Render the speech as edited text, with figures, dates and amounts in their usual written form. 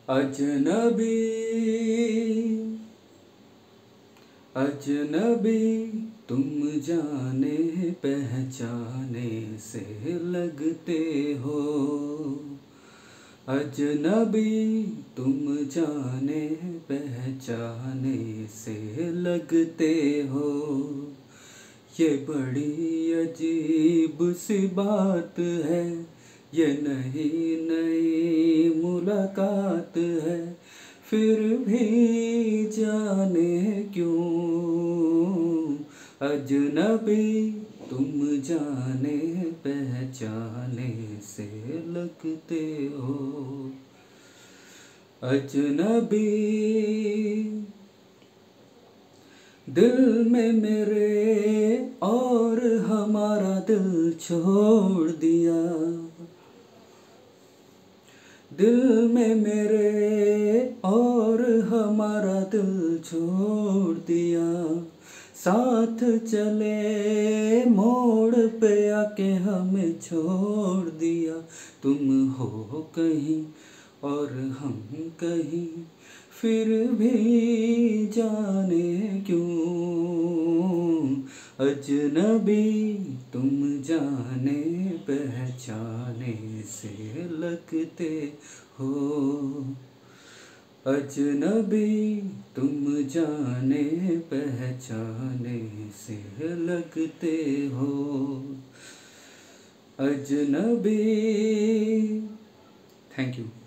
अजनबी अजनबी तुम जाने पहचाने से लगते हो। अजनबी तुम जाने पहचाने से लगते हो। ये बड़ी अजीब सी बात है, ये नई नई मुलाकात है, फिर भी जाने क्यों अजनबी तुम जाने पहचाने से लगते हो। अजनबी दिल में मेरे और हमारा दिल छोड़ दिया। दिल में मेरे और हमारा दिल छोड़ दिया। साथ चले मोड़ पे आके हमें छोड़ दिया। तुम हो कहीं और हम कहीं, फिर भी जाने क्यों अजनबी तुम जाने पहचाने से लगते हो। अजनबी तुम जाने पहचाने से लगते हो। अजनबी। Thank you.